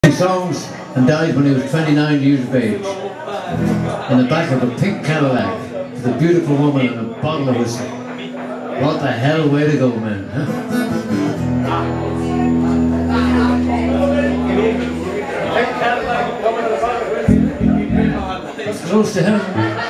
songs and died when he was 29 years of age in the back of a pink Cadillac with a beautiful woman and a bottle of whiskey. What the hell, way to go, man, huh? Close to heaven.